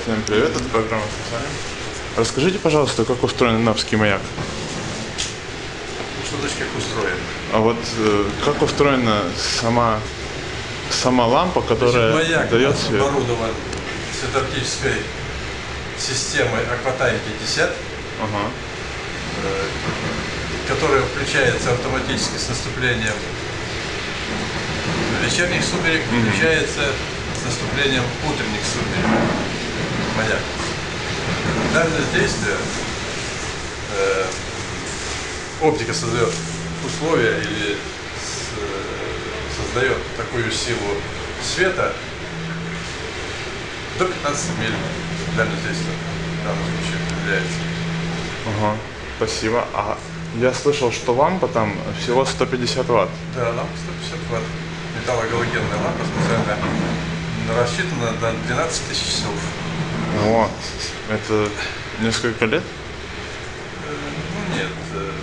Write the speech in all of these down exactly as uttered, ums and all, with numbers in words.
Всем привет, это программа «Спасаем». Расскажите, пожалуйста, как устроен навский маяк? Что значит как устроен? А вот э, как устроена сама, сама лампа, которая Значит, маяк дает свет? Оборудован синтоптической системой Aquatime пятьдесят, Ага. э, которая включается автоматически с наступлением вечерних сумерек, mm-hmm. включается с наступлением утренних сумерек. Маяк. Данное действие э, оптика создает условия или с, э, создает такую силу света до пятнадцати миль. Дальность действия в данном случае определяется. Ага, спасибо. А я слышал, что лампа там всего сто пятьдесят ватт. Да, лампа сто пятьдесят ватт. Металлогалогенная лампа специально рассчитана на двенадцать тысяч часов. О, это несколько лет? Ну нет,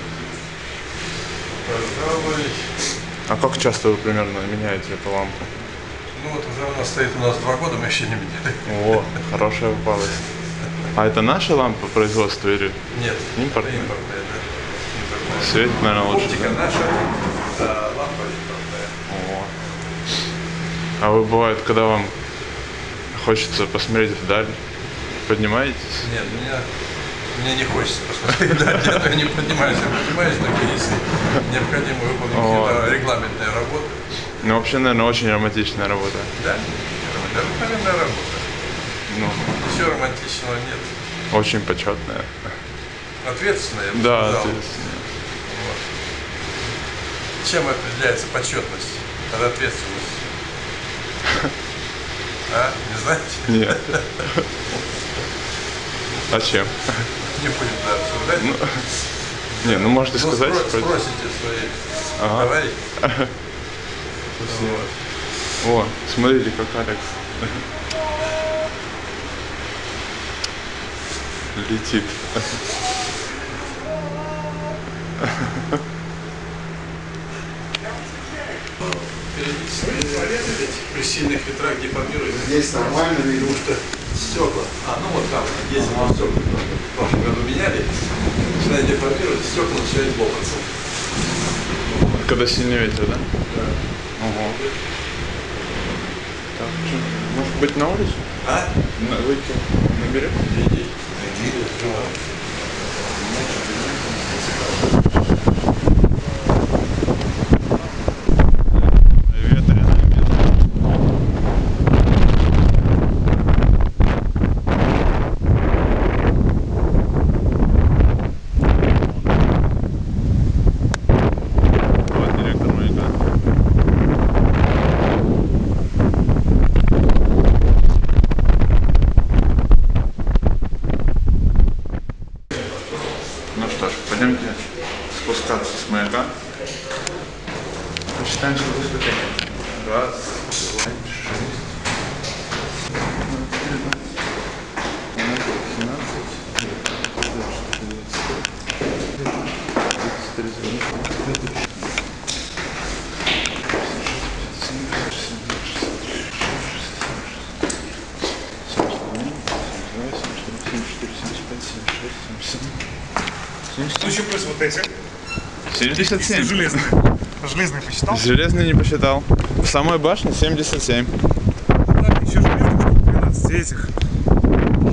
пожалуй. А как часто вы примерно меняете эту лампу? Ну вот уже она стоит у нас два года, мы еще не меняли. О, хорошая попалась. А это наша лампа производства или? Нет, импортная? это импортная, да. Импортная. Светит, наверное, лучше. Оптика Да? наша, а лампа импортная. О. А вы, бывает, когда вам хочется посмотреть вдаль, поднимаетесь? Нет, меня, мне не хочется посмотреть вдаль, я не поднимаюсь, я поднимаюсь, но если необходимо выполнить какие-то регламентные работы. Ну, вообще, наверное, очень романтичная работа. Да, романтичная работа. Ну, Ничего романтичного нет. очень почетная. Ответственная, я бы Да, сказал. ответственная. Вот. Чем определяется почетность от ответственности? А, не знаете? Нет. А чем? Не будем, да, обсуждать. Ну, не, ну можете Ну, сказать. спро- хоть. спросите своих Ага. товарищей. Вот. О, смотрите, как Алекс летит. Периодически при сильных ветрах деформируется. Здесь нормально видно. Потому что стекла. А, ну вот там, если мы стекла в прошлом году меняли, начинает деформировать, стекла начинают лопаться. Когда сильный ветер, да? Да. Ого. Так, что, может быть, на улицу? А? На, выйти наберем? Иди. Иди. Ну что ж, пойдемте спускаться с маяка. Посчитаем, сколько ступеней. Раз, два, шесть. Ну еще плюс вот эти. семьдесят семь. Железный. Железный посчитал? Железный не посчитал. В самой башне семьдесят семь. Так, еще железных штук двенадцать этих.